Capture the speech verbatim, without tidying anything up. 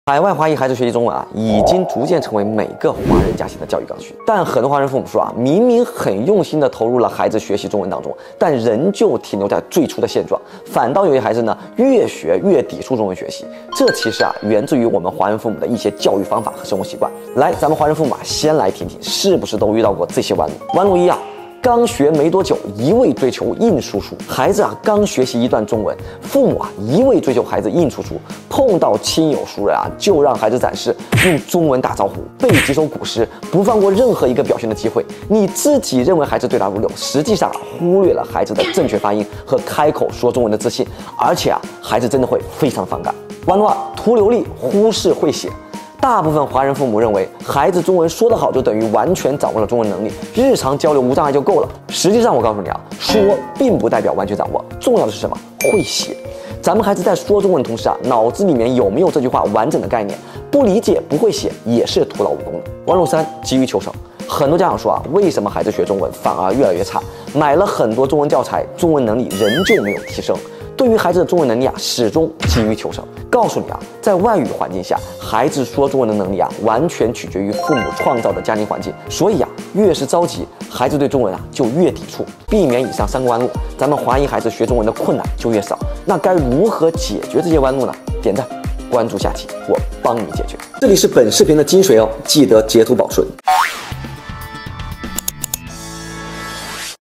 海外华裔孩子学习中文啊，已经逐渐成为每个华人家庭的教育刚需。但很多华人父母说啊，明明很用心的投入了孩子学习中文当中，但仍旧停留在最初的现状，反倒有些孩子呢，越学越抵触中文学习。这其实啊，源自于我们华人父母的一些教育方法和生活习惯。来，咱们华人父母啊，先来听听，是不是都遇到过这些弯路？弯路一啊。 刚学没多久，一味追求硬输出。孩子啊，刚学习一段中文，父母啊一味追求孩子硬输出。碰到亲友熟人啊，就让孩子展示用中文打招呼，背几首古诗，不放过任何一个表现的机会。你自己认为孩子对答如流，实际上啊忽略了孩子的正确发音和开口说中文的自信，而且啊，孩子真的会非常反感。弯路二，图流利，忽视会写。 大部分华人父母认为，孩子中文说得好就等于完全掌握了中文能力，日常交流无障碍就够了。实际上，我告诉你啊，说并不代表完全掌握，重要的是什么？会写。咱们孩子在说中文的同时啊，脑子里面有没有这句话完整的概念？不理解、不会写也是徒劳无功的。弯路三，急于求成。很多家长说啊，为什么孩子学中文反而越来越差？买了很多中文教材，中文能力仍旧没有提升。 对于孩子的中文能力啊，始终急于求成。告诉你啊，在外语环境下，孩子说中文的能力啊，完全取决于父母创造的家庭环境。所以啊，越是着急，孩子对中文啊就越抵触。避免以上三个弯路，咱们华裔孩子学中文的困难就越少。那该如何解决这些弯路呢？点赞，关注下期，我帮你解决。这里是本视频的精髓哦，记得截图保存。